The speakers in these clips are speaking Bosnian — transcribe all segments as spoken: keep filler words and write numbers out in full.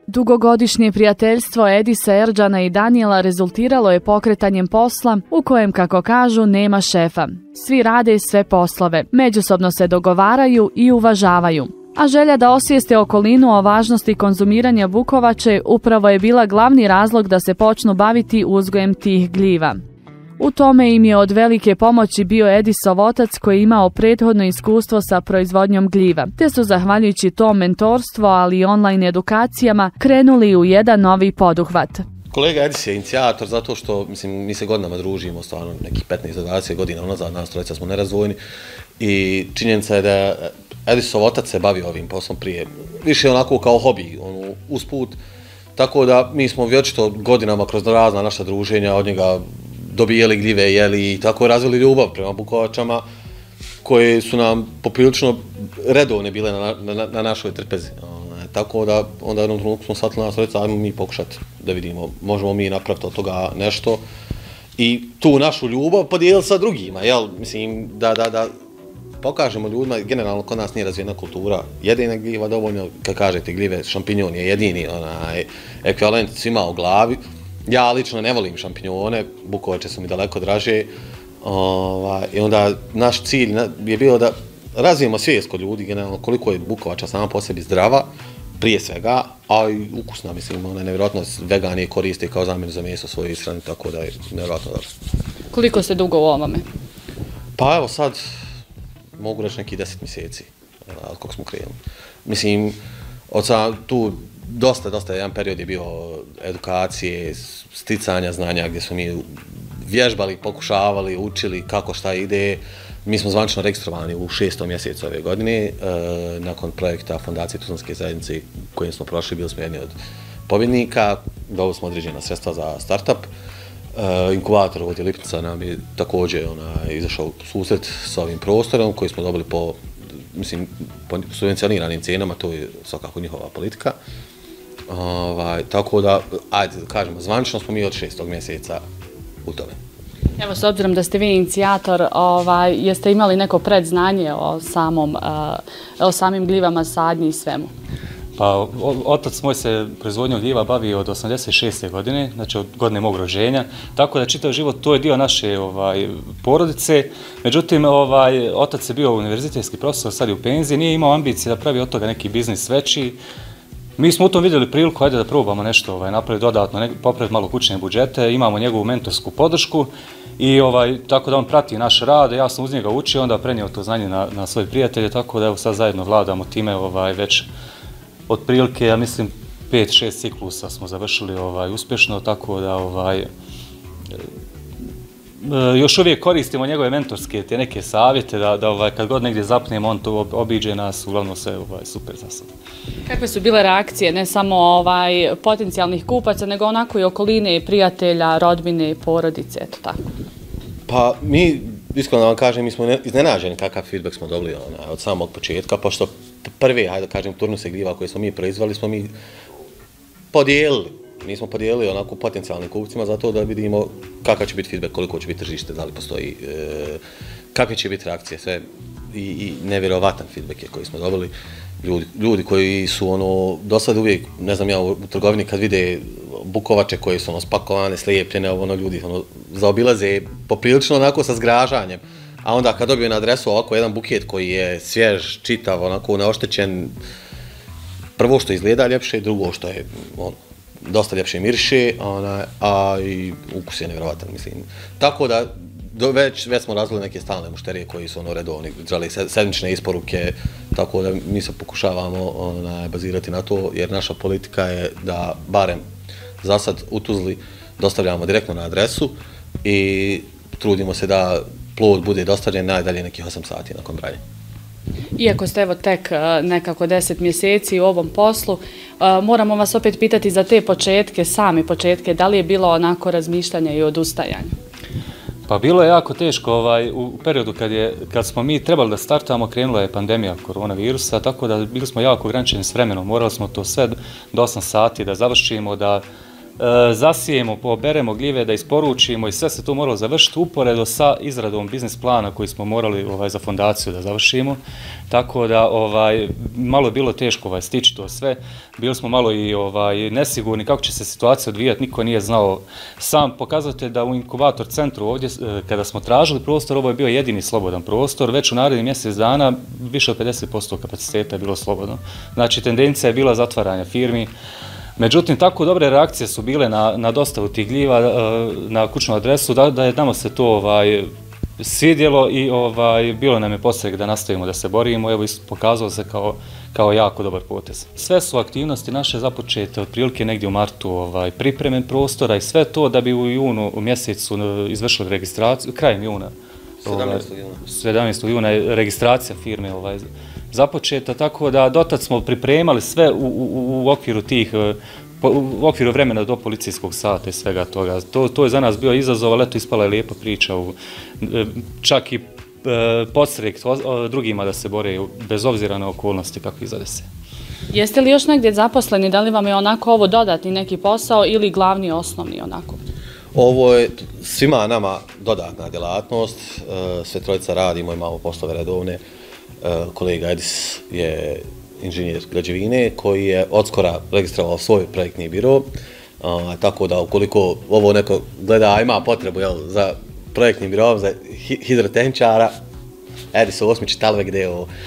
Dugogodišnje prijateljstvo Edisa, Erdžana i Danijela rezultiralo je pokretanjem posla u kojem, kako kažu, nema šefa. Svi rade sve poslove, međusobno se dogovaraju i uvažavaju. A želja da osvijeste okolinu o važnosti konzumiranja bukovače upravo je bila glavni razlog da se počnu baviti uzgojem tih gljiva. U tome im je od velike pomoći bio Edisov otac koji je imao prethodno iskustvo sa proizvodnjom gljiva, te su zahvaljujući tom mentorstvu, ali i online edukacijama, krenuli u jedan novi poduhvat. Kolega Edis je inicijator zato što, mislim, mi se godinama družimo, stvarno nekih petnaest do dvadeset godina unazad, nas trojica smo nerazvojni i činjenica je da Edisov otac se bavio ovim poslom prije, više onako kao hobi, ono, usput, tako da mi smo vječito godinama kroz razna naša druženja od njega dobijeli gljive, jeli i tako razvili ljubav prema bukovačama koje su nam poprilično redovne bile na, na, na našoj trpezi. Tako da onda jednom trenutku smo shvatili nas trojica, ajmo mi pokušati da vidimo, možemo mi napraviti od toga nešto i tu našu ljubav podijeliti sa drugima, jel? Mislim, da, da, da pokažemo ljudima, generalno kod nas nije razvijena kultura jedenja gljiva dovoljno, kad kažete gljive, šampinjon je jedini onaj ekvivalent svima u glavi. Ja lično ne volim šampinjone, bukovače su mi daleko draže ovaj, i onda naš cilj je bio da razvijemo svijest kod ljudi generalno koliko je bukovača sama po sebi zdrava, prije svega, a i ukusna, mislim, ona je nevjerojatno, vegani koriste kao zamjenu za meso svoje ishrane, tako da je nevjerojatno dobro. Koliko ste dugo u ovome? Pa evo sad, mogu reći neki deset mjeseci, od kog smo krenuli. Mislim, od sam tu dosta, dosta, jedan period je bio edukacije, sticanja znanja gdje smo mi vježbali, pokušavali, učili kako šta ide. Mi smo zvančno registrovani u šestom mjesecu ove godine, e, nakon projekta Fondacije Tuzlanske zajednice kojim smo prošli, bili smo jedni od pobjednika, dobili smo određena sredstva za startup. E, inkubator ovdje Lipnica nam je također ona, izašao u susret s ovim prostorom koji smo dobili po, mislim, po subvencioniranim cijenama, to je svakako njihova politika. Ovaj, tako da, ajde da kažemo, zvančno smo mi od šestog mjeseca u tome. Evo, s obzirom da ste vi inicijator, ovaj, jeste imali neko predznanje o, samom, uh, o samim gljivama, sadnji i svemu? Pa, otac moj se proizvodnjom gljiva bavi od osamdeset šeste godine, znači od godine mog rođenja, tako da čitav život to je dio naše ovaj, porodice. Međutim, ovaj, otac je bio univerzitetski profesor, sad je u penziji, nije imao ambicije da pravi od toga neki biznis veći. Mi smo u tom vidjeli priliku, ajde da probamo nešto ovaj, napraviti dodatno, ne, popraviti malo kućne budžete, imamo njegovu mentorsku podršku i ovaj, tako da on prati naš rad, ja sam uz njega učio, onda prenio to znanje na, na svoje prijatelje, tako da evo sad zajedno vladamo time ovaj, već otprilike, ja mislim, pet šest ciklusa smo završili ovaj, uspješno, tako da ovaj, još uvijek koristimo njegove mentorske te neke savjete, da, da ovaj, kad god negdje zapnemo, on to obiđe nas, uglavnom sve ovaj, super za sad. Kakve su bile reakcije, ne samo ovaj, potencijalnih kupaca, nego onako i okoline, prijatelja, rodbine, porodice, eto tako? Pa mi, iskreno da vam kažem, mi smo iznenađeni kakav feedback smo dobili ona, od samog početka, pošto prve, hajde da kažem, turnuse gljiva koje smo mi proizvali, smo mi podijelili. Mi smo podijelili onako potencijalnim kupcima zato da vidimo kakav će biti feedback, koliko će biti tržište, da li postoji, e, kakve će biti reakcije, sve i, i nevjerovatan feedback je koji smo dobili. Ljudi, ljudi koji su ono, do sad uvijek, ne znam ja, u trgovini kad vide bukovače koje su ono spakovane, slijepljene, ono ljudi ono, zaobilaze poprilično onako sa zgražanjem. A onda kad dobiju na adresu ovako jedan buket koji je svjež, čitav, onako neoštećen, prvo što izgleda ljepše, drugo što je ono, dosta ljepše miriše, ona, a i ukus je nevjerovatan, mislim. Tako da do, već, već smo razvili neke stalne mušterije koji su ono redovni, želi sedmične isporuke, tako da mi se pokušavamo ona, bazirati na to, jer naša politika je da barem za sad u Tuzli dostavljamo direktno na adresu i trudimo se da plod bude dostavljen najdalje nekih osam sati nakon branja. Iako ste evo tek nekako deset mjeseci u ovom poslu, moramo vas opet pitati za te početke, same početke, da li je bilo onako razmišljanja i odustajanja? Pa bilo je jako teško ovaj, u periodu kad, je, kad smo mi trebali da startamo, krenula je pandemija koronavirusa, tako da bili smo jako ograničeni s vremenom, morali smo to sve do osam sati da završimo, da zasijemo, poberemo gljive, da isporučimo i sve se to moralo završiti uporedo sa izradom biznis plana koji smo morali ovaj, za fondaciju da završimo. Tako da ovaj, malo je bilo teško ovaj, stići to sve. Bili smo malo i ovaj, nesigurni kako će se situacija odvijati, niko nije znao. Sam pokazatelj da u inkubator centru ovdje, kada smo tražili prostor, ovo je bio jedini slobodan prostor. Već u narednih mjesec dana više od pedeset posto kapaciteta je bilo slobodno. Znači, tendencija je bila zatvaranja firmi. Međutim, tako dobre reakcije su bile na, na dostavu tih gljiva na kućnu adresu, da, da je nama se to ovaj, svidjelo i ovaj, bilo nam je postrek da nastavimo da se borimo. Evo, pokazalo se kao, kao jako dobar potez. Sve su aktivnosti naše započete otprilike negdje u martu ovaj, pripremen prostora i sve to da bi u junu u mjesecu izvršili registraciju, krajem juna. sedamnaestog juna je registracija firme ovaj, započeta, tako da dotad smo pripremali sve u, u, u okviru tih, u okviru vremena do policijskog sata i svega toga. To, to je za nas bio izazov, ali eto ispala je lijepa priča, u, čak i e, podstrek drugima da se bore bez obzira na okolnosti kako izade se. Jeste li još negdje zaposleni, da li vam je onako ovo dodatni neki posao ili glavni osnovni onako? Ovo je svima nama dodatna djelatnost, sve trojica radimo, imamo poslove redovne. Kolega Edis je inženjer građevine koji je odskora registrovao svoj projektni biro, tako da ukoliko ovo neko gleda, ima potrebu za projektnim birom, za hidrotehničara, Edis u Osmići Talve gdje je ovo.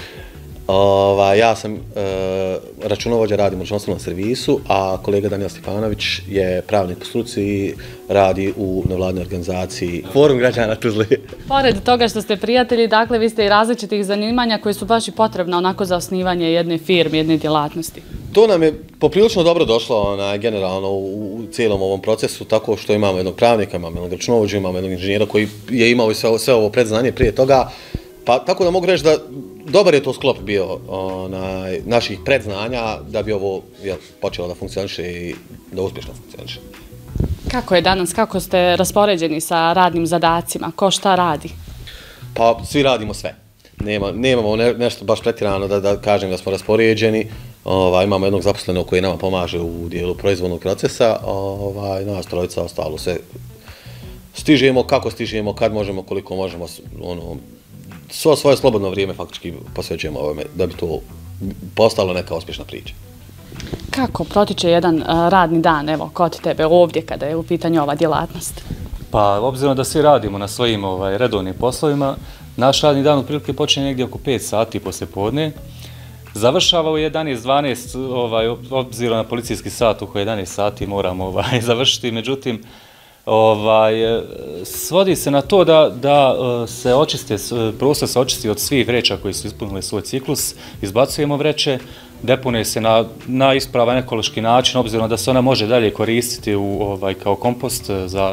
Ova, ja sam e, računovođa, radim u računovodstvenom servisu, a kolega Danijel Stefanović je pravnik po struci i radi u nevladnoj organizaciji Forum građana Tuzle. Pored toga što ste prijatelji, dakle vi ste i različitih zanimanja koji su baš i potrebna onako za osnivanje jedne firme, jedne djelatnosti. To nam je poprilično dobro došlo ona, generalno u, u cijelom ovom procesu, tako što imamo jednog pravnika, imamo jednog računovođa, imamo jednog inženjera koji je imao sve, sve ovo predznanje prije toga. Pa tako da mogu reći da dobar je to sklop bio onaj, naših predznanja da bi ovo jel, počelo da funkcioniše i da uspješno funkcioniše. Kako je danas, kako ste raspoređeni sa radnim zadacima, ko šta radi? Pa svi radimo sve. Nema, nemamo ne, nešto baš pretjerano da, da kažem da smo raspoređeni. Ovaj, imamo jednog zaposlenog koji nama pomaže u dijelu proizvodnog procesa. Ovaj, nas trojica ostalo se stižemo kako stižemo, kad možemo, koliko možemo, ono, svo svoje slobodno vrijeme faktički posvećujemo ovome da bi to postalo neka uspješna priča. Kako protiče jedan uh, radni dan, evo, kod tebe ovdje kada je u pitanju ova djelatnost? Pa, obzirom da svi radimo na svojim ovaj, redovnim poslovima, naš radni dan otprilike počne negdje oko pet sati poslije podne. Završava u jedanaest dvanaest, ovaj, obzirom na policijski sat, oko jedanaest sati moramo ovaj, završiti, međutim, Ovaj, svodi se na to da, da se očiste, prostor se očisti od svih vreća koji su ispunili svoj ciklus, izbacujemo vreće, deponuje se na, na ispravan ekološki način, obzirom da se ona može dalje koristiti u, ovaj, kao kompost za,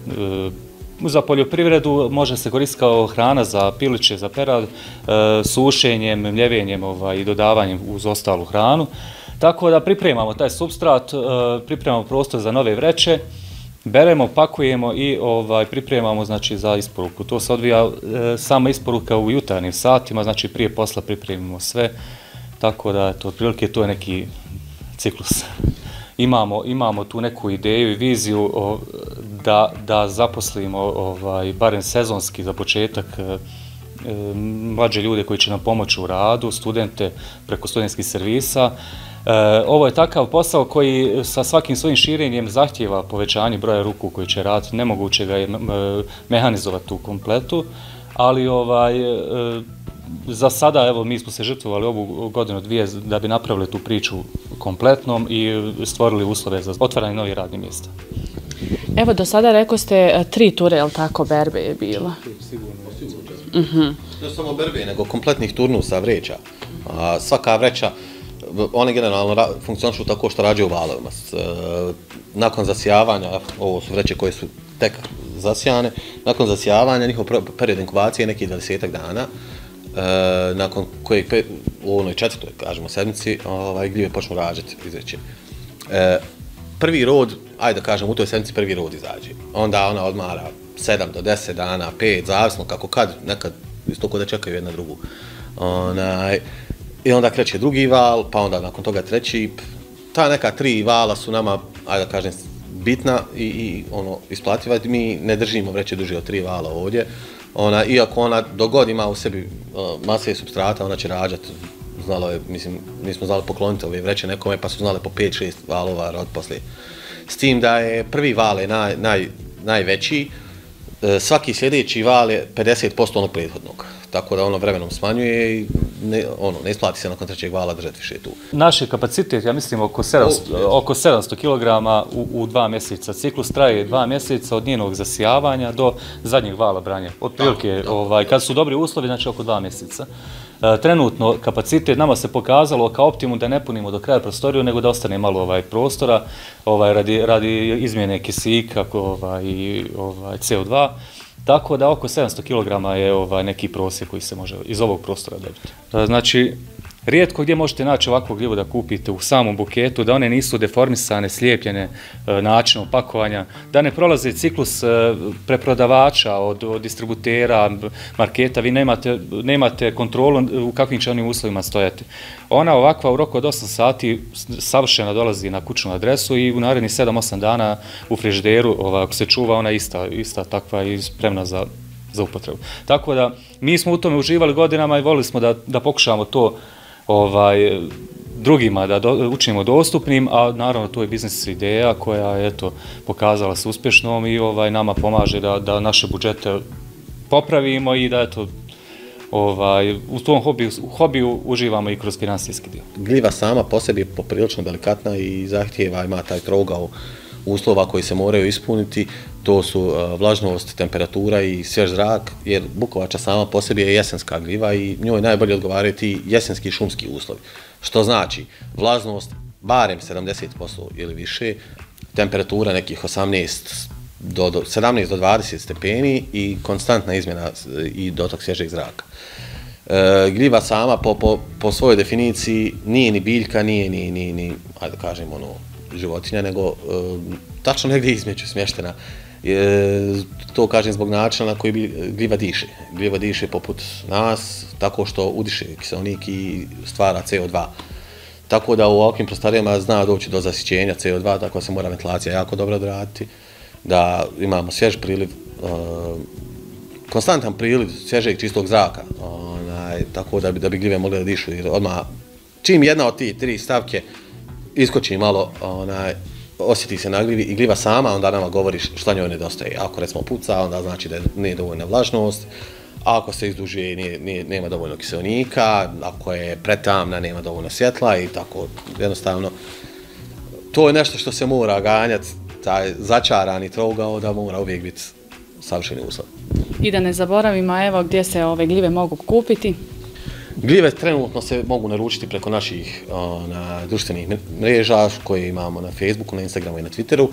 za poljoprivredu, može se koristiti kao hrana za piliće, za perad, sušenjem, mljevenjem ovaj, i dodavanjem uz ostalu hranu. Tako da pripremamo taj supstrat, pripremamo prostor za nove vreće, beremo, pakujemo i ovaj, pripremamo znači, za isporuku. To se odvija e, sama isporuka u jutarnjim satima, znači prije posla pripremimo sve, tako da to otprilike to je neki ciklus. Imamo, imamo tu neku ideju i viziju o, da, da zaposlimo ovaj, barem sezonski za početak e, mlađe ljude koji će nam pomoći u radu, studente preko studentskih servisa. E, ovo je takav posao koji sa svakim svojim širenjem zahtjeva povećanje broja ruku koji će raditi, nemoguće ga je mehanizovati u kompletu, ali ovaj, e, za sada evo, mi smo se žrtvovali ovu godinu dvije da bi napravili tu priču kompletnom i stvorili uslove za otvaranje novih radnih mjesta. Evo, do sada rekao ste tri ture, je li tako, berbe je bila? Sigurno, sigurno. Ne samo berbe, nego kompletnih turnusa vreća. A, svaka vreća, one generalno funkcionišu tako što rađaju u valovima. Nakon zasijavanja, ovo su vreće koje su tek zasijane, nakon zasijavanja njihov period inkubacije je neki dvadesetak dana, e, nakon kojeg pe, u onoj četvrtoj, kažemo, sedmici, ovaj, gljive počnu rađati izreće. E, prvi rod, ajde da kažem, u toj sedmici prvi rod izađe. Onda ona odmara sedam do deset dana, pet, zavisno kako kad, nekad isto kod da čekaju jedna drugu. Onaj, i onda kreće drugi val, pa onda nakon toga treći. Ta neka tri vala su nama, ajde da kažem, bitna i, i ono, isplativa. Mi ne držimo vreće duže od tri vala ovdje. Ona, iako ona dogod ima u sebi uh, mase supstrata, ona će rađati. Znalo je, mislim, mi smo znali pokloniti ove vreće nekome, pa su znali po pet šest valova rod poslije. S tim da je prvi val je naj, naj, najveći, svaki sljedeći val je pedeset posto onog prethodnog. Tako da ono vremenom smanjuje i ne, ono, ne isplati se nakon trećeg vala držati više tu. Naš je kapacitet, ja mislim, oko sedamsto, oko sedamsto kilograma u, u dva mjeseca. Ciklus traje dva mjeseca od njenog zasijavanja do zadnjeg vala branja. Otprilike, ovaj, kad su dobri uslovi, znači oko dva mjeseca. Trenutno kapacitet nama se pokazalo kao optimum da ne punimo do kraja prostoriju, nego da ostane malo ovaj prostora ovaj, radi, radi izmjene kisika ovaj, i ovaj, C O dva. Tako da oko sedamsto kilograma je ovaj, neki prosjek koji se može iz ovog prostora dobiti. Znači, rijetko gdje možete naći ovakvu gljivu da kupite u samom buketu, da one nisu deformisane, slijepljene e, načinom pakovanja, da ne prolaze ciklus e, preprodavača, od, od distributera, marketa, vi nemate, nemate kontrolu u kakvim će onim uslovima stojati. Ona ovakva u roku od osam sati savršeno dolazi na kućnu adresu i u narednih sedam osam dana u frižideru, ovaj, ako se čuva, ona ista, ista takva i spremna za, za upotrebu. Tako da, mi smo u tome uživali godinama i volili smo da, da pokušamo to ovaj, drugima da do, učinimo dostupnim, a naravno to je biznis ideja koja je eto, pokazala se uspješnom i ovaj, nama pomaže da, da naše budžete popravimo i da eto, ovaj, u tom hobiju, hobiju uživamo i kroz finansijski dio. Gljiva sama po sebi je poprilično delikatna i zahtijeva, ima taj trogao uslova koji se moraju ispuniti, to su uh, vlažnost, temperatura i svjež zrak, jer bukovača sama po sebi je jesenska gljiva i njoj najbolje odgovaraju ti jesenski šumski uslovi. Što znači vlažnost barem sedamdeset posto ili više, temperatura nekih osamnaest do, do, sedamnaest do dvadeset stepeni i konstantna izmjena i dotok svježeg zraka. E, gljiva sama po, po, po svojoj definiciji nije ni biljka, nije ni, ni, ni ajde kažem, ono, životinja, nego e, tačno negdje između smještena. E, to kažem zbog načina na koji gljiva diše. Gljiva diše poput nas, tako što udiše kiseonik i stvara C O dva. Tako da u ovakvim prostorijama zna doći do zasićenja C O dva, tako da se mora ventilacija jako dobro odraditi, da imamo svjež priliv, e, konstantan priliv svježeg čistog zraka, onaj, tako da bi, da bi gljive mogle da dišu. Jer odmah, čim jedna od tih tri stavke iskoči malo, onaj, osjeti se na gljivi i gljiva sama, onda nama govori šta njoj nedostaje. Ako recimo puca, onda znači da nije dovoljna vlažnost, ako se izdužuje, nije, nije, nema dovoljno kiseonika, ako je pretamna, nema dovoljno svjetla i tako, jednostavno. To je nešto što se mora ganjati, taj začarani trogao da mora uvijek biti savršeni uslov. I da ne zaboravimo, evo gdje se ove gljive mogu kupiti. Gljive trenutno se mogu naručiti preko naših o, na društvenih mreža koje imamo na Facebooku, na Instagramu i na Twitteru.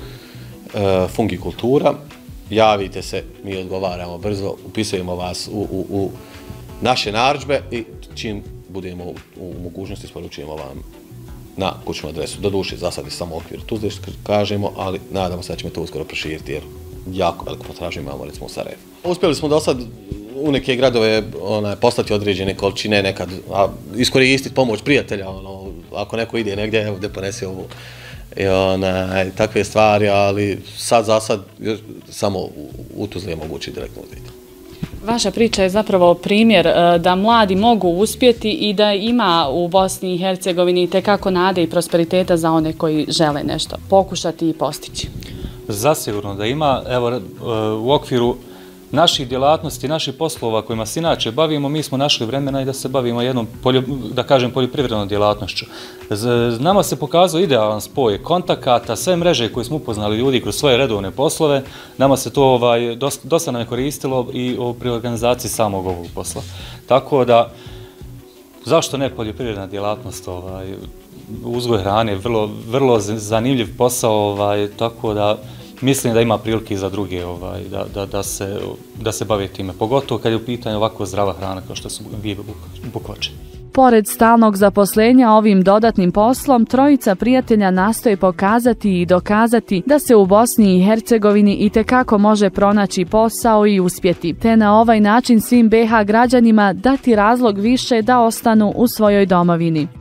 E, Fungikultura. Javite se, mi odgovaramo brzo, upisujemo vas u, u, u naše narudžbe i čim budemo u, u mogućnosti isporučujemo vam na kućnu adresu. Doduše, za sad je samo okvir Tuzle, kažemo, ali nadamo se da ćemo to uskoro proširiti jer jako veliko potražnju imamo recimo u Sarajevu. Uspjeli smo do sad u neke gradove onaj, poslati određene količine nekad, a iskoristiti pomoć prijatelja, ono, ako neko ide negdje, evo gdje ponese ovu, i onaj, takve stvari, ali sad za sad samo u Tuzli je moguće direktno uzeti. Vaša priča je zapravo primjer da mladi mogu uspjeti i da ima u Bosni i Hercegovini tekako nade i prosperiteta za one koji žele nešto pokušati i postići. Zasigurno da ima, evo u okviru naših djelatnosti, naših poslova kojima se inače bavimo, mi smo našli vremena i da se bavimo jednom, poljo, da kažem, poljoprivrednom djelatnošću. Nama se pokazao idealan spoj kontakata, sve mreže koje smo upoznali ljudi kroz svoje redovne poslove, nama se to ovaj, dosta, dosta nam je koristilo i pri organizaciji samog ovog posla. Tako da, zašto ne poljoprivredna djelatnost, ovaj, uzgoj hrane, vrlo, vrlo zanimljiv posao, ovaj, tako da mislim da ima prilike i za druge ovaj, da, da, da, se, da se bave time, pogotovo kad je u pitanju ovako zdrava hrana kao što su gljive bukovače. Pored stalnog zaposlenja ovim dodatnim poslom, trojica prijatelja nastoje pokazati i dokazati da se u Bosni i Hercegovini itekako može pronaći posao i uspjeti, te na ovaj način svim B iH građanima dati razlog više da ostanu u svojoj domovini.